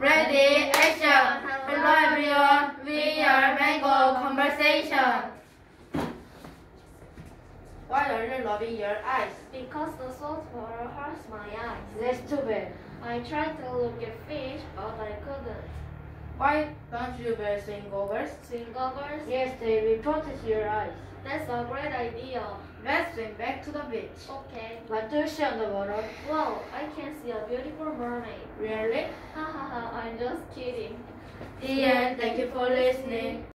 Ready, action! Hello everyone, we are Mango Conversation. Why are you rubbing your eyes? Because the salt water hurts my eyes. That's too bad. I tried to look at fish, but I couldn't. Why don't you wear swing goggles? Swing goggles? Yes, they will protect your eyes. That's a great idea. Let's swim back to the beach. Okay. What do you see on the water? Wow, I can see a beautiful mermaid. Really? Ha ha ha, I'm just kidding. The end. Thank you for listening.